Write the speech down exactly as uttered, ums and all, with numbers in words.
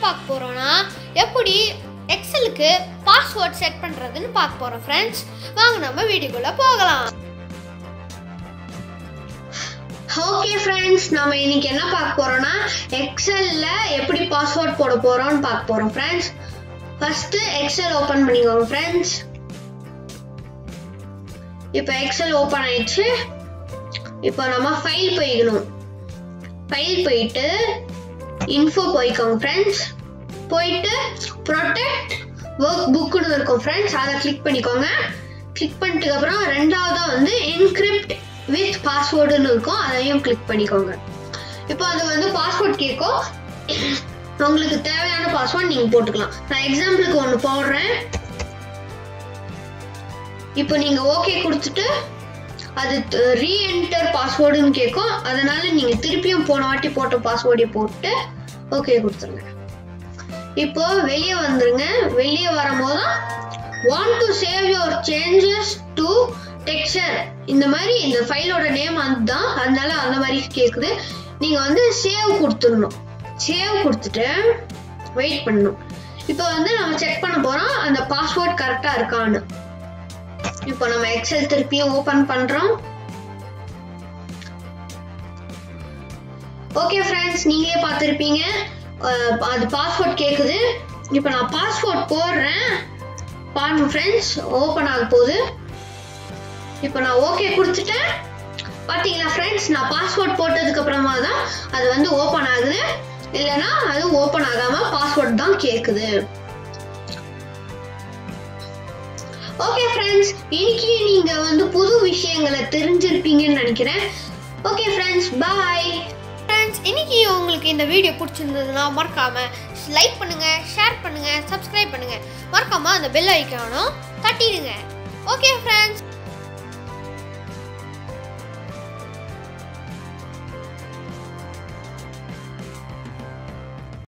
பார்க்க போறோம்னா எப்படி எக்ஸலுக்கு பாஸ்வேர்ட் செட் பண்றதுன்னு பார்க்க போறோம் ஃப்ரெண்ட்ஸ். வாங்க நம்ம வீடியோக்குள்ள போகலாம். ஓகே ஃப்ரெண்ட்ஸ், நம்ம இன்னைக்கு என்ன பார்க்க போறோம்னா எக்ஸல்ல எப்படி பாஸ்வேர்ட் போட போறோம்னு பார்க்க போறோம் ஃப்ரெண்ட்ஸ். ஃபர்ஸ்ட் எக்ஸல் ஓபன் பண்ணிக்கோங்க ஃப்ரெண்ட்ஸ். இப்போ எக்ஸல் ஓபன் ஆயிடுச்சு. இப்போ நம்ம ஃபைல் போய்க்கணும். ஃபைல் போயிட்டு இன்ஃபோ போய்க்கோங்க ஃப்ரெண்ட்ஸ். போயிட்டு ப்ரொடெக்ட் ஒர்க் புக்னு இருக்கும் ஃப்ரெண்ட்ஸ், அதை கிளிக் பண்ணிக்கோங்க. கிளிக் பண்ணிட்டு அப்புறம் ரெண்டாவதா வந்து என்கிரிப்ட் வித் பாஸ்வேர்டுன்னு இருக்கும், அதையும் கிளிக் பண்ணிக்கோங்க. இப்போ அது வந்து பாஸ்வேர்ட் கேட்கும். உங்களுக்கு தேவையான பாஸ்வேர்ட் நீங்க போட்டுக்கலாம். நான் எக்ஸாம்பிளுக்கு ஒன்று போடுறேன். இப்போ நீங்க ஓகே கொடுத்துட்டு அது ரீஎன்டர் பாஸ்வேர்டுன்னு கேட்கும். அதனால நீங்க திருப்பியும் போன வாட்டி போட்ட பாஸ்வேர்டை போட்டு ஓகே கொடுத்துருங்க. இப்போ வெளியே வந்துருங்க. வெளியே வரும்போது want to save your changes to texture இந்த மாதிரி இந்த ஃபைலோட நேம் அதுதான், அதனால அந்த மாதிரி கேக்குது. நீங்க வந்து சேவ் கொடுத்துடணும். சேவ் கொடுத்துட்டு வெயிட் பண்ணணும். இப்போ வந்து நம்ம செக் பண்ண போறோம் அந்த பாஸ்வேர்ட் கரெக்டா இருக்கான்னு. இப்போ நம்ம எக்ஸல் திருப்பியும் ஓபன் பண்றோம். ஓகே ஃப்ரெண்ட்ஸ், நீங்களே பார்த்திருப்பீங்க அது பாஸ்வேர்ட் கேக்குது. இப்போ நான் பாஸ்வேர்ட் போடுறேன் பாருங்க ஃப்ரெண்ட்ஸ், ஓபன் ஆக போகுது. இப்போ நான் ஓகே கொடுத்துட்டேன். பாத்தீங்களா ஃப்ரெண்ட்ஸ், நான் பாஸ்வேர்ட் போட்டதுக்கு அப்புறமா தான் அது வந்து ஓபன் ஆகுது. இல்லைன்னா அது ஓபன் ஆகாம பாஸ்வேர்ட் தான் கேக்குது. ஓகே ஃப்ரெண்ட்ஸ், இன்னைக்கு நீங்க வந்து புது விஷயங்களை தெரிஞ்சிருப்பீங்கன்னு நினைக்கிறேன். Okay friends, bye friends. இன்னைக்கு உங்களுக்கு இந்த வீடியோ பிடிச்சிருந்ததுன்னா மறக்காம லைக் பண்ணுங்க, ஷேர் பண்ணுங்க, சப்ஸ்கிரைப் பண்ணுங்க. மறக்காம அந்த பெல் ஐகானும் தட்டிடுங்க. Okay friends.